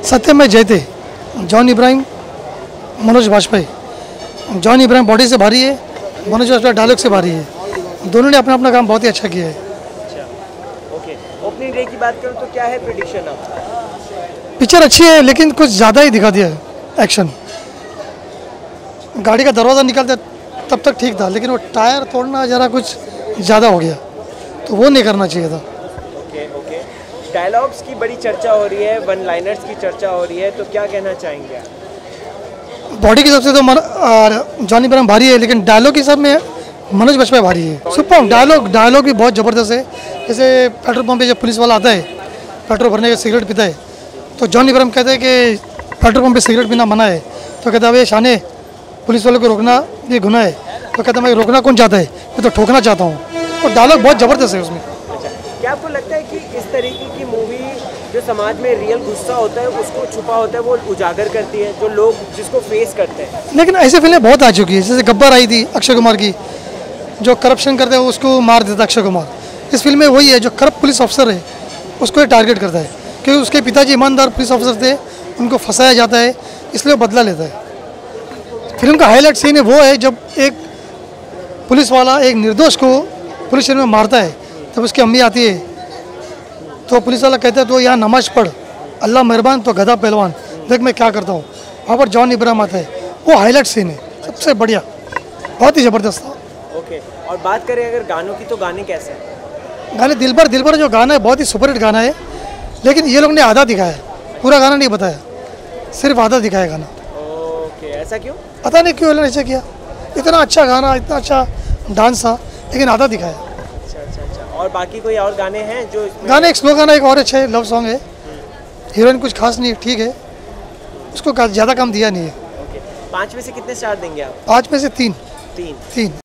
सत्य में जयते, John Ibrahim, Manoj Bajpayee. John Ibrahim body से भारी है, मनोज बाजपेयी डायलॉग से भारी है। दोनों ने अपना अपना काम बहुत ही अच्छा किया है। अच्छा, ओके। ओपनिंग डे की बात करूँ तो क्या है प्रेडिक्शन आपका? पिक्चर अच्छी है लेकिन कुछ ज़्यादा ही दिखा दिया है एक्शन। गाड़ी का दरवाज़ा निकालते तब तक ठीक था, लेकिन वो टायर तोड़ना ज़रा कुछ ज़्यादा हो गया, तो वो नहीं करना चाहिए था। Okay okay. डायलॉग्स की बड़ी चर्चा हो रही है, वन लाइनर्स की चर्चा हो रही है, तो क्या कहना चाहेंगे आप? बॉडी के हिसाब से तो जॉन इब्राहिम भारी है, लेकिन डायलॉग के हिसाब में मनोज बाजपेयी भारी है। सुपर डायलॉग भी बहुत ज़बरदस्त है। जैसे पेट्रोल पंप पे जब पुलिस वाला आता है पेट्रोल भरने के, सिगरेट पीता है, तो जॉन इब्राहिम कहते हैं कि पेट्रोल पंप पे सिगरेट पीना मना है, तो कहता है भाई शाने, पुलिस वालों को रोकना ये गुनाह है। तो कहता है मैं रोकना कौन चाहता है, मैं तो ठोकना चाहता हूँ। तो डायलॉग बहुत ज़बरदस्त है उसमें। अच्छा, क्या आपको लगता है कि इस तरीके की मूवी जो समाज में रियल गुस्सा होता है, उसको छुपा होता है, वो उजागर करती है, जो लोग जिसको फेस करते हैं? लेकिन ऐसी फिल्में बहुत आ चुकी है। जैसे गब्बर आई थी अक्षय कुमार की, जो करप्शन करते हैं उसको मार देता अक्षय कुमार। इस फिल्म में वही है, जो करप्ट पुलिस ऑफिसर है उसको टारगेट करता है, क्योंकि उसके पिताजी ईमानदार पुलिस ऑफिसर थे, उनको फंसाया जाता है, इसलिए वो बदला लेता है। फिल्म का हाईलाइट सीन है वो है जब एक पुलिस वाला एक निर्दोष को पुलिस स्टेशन में मारता है, तब उसकी अम्मी आती है, तो पुलिस वाला कहता है तो यहाँ नमाज पढ़, अल्लाह मेहरबान तो गधा पहलवान, देख मैं क्या करता हूँ। वहाँ पर जॉन इब्राहिम आता है, वो हाईलाइट सीन है सबसे बढ़िया, बहुत ही ज़बरदस्त था। ओके, और बात करें अगर गानों की, तो गाने कैसे हैं? गाने दिलबर जो गाना है बहुत ही सुपरहिट गाना है, लेकिन ये लोग ने आधा दिखाया है, पूरा गाना नहीं बताया, सिर्फ आधा दिखाया गाना। ओके, ऐसा क्यों? पता नहीं क्यों ऐसा किया। इतना अच्छा गाना, इतना अच्छा डांस था, लेकिन आधा दिखाया। अच्छा अच्छा अच्छा। और बाकी कोई और गाने हैं जो इसमें? गाने एक स्लो गाना एक और अच्छा है, लव सॉन्ग है, हीरोइन कुछ खास नहीं, ठीक है, उसको ज़्यादा काम दिया नहीं है। ओके, 5 में से कितने स्टार देंगे आप? 5 में से 3। 3। 3।